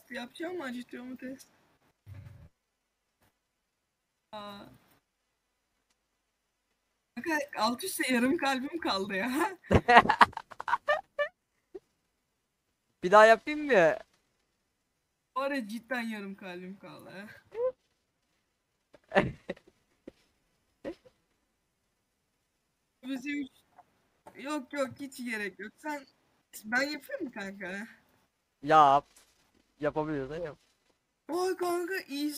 test yapacağım mı? Acıtıyor mu test? Aa. Kanka alt üstte yarım kalbim kaldı ya. Bir daha yapayım mı? Bu ara cidden yarım kalbim kaldı ya. Bize yok yok hiç gerek yok. Ben yapayım mı kanka? Yap. Yapabiliyorsan yap. Oy kanka iyi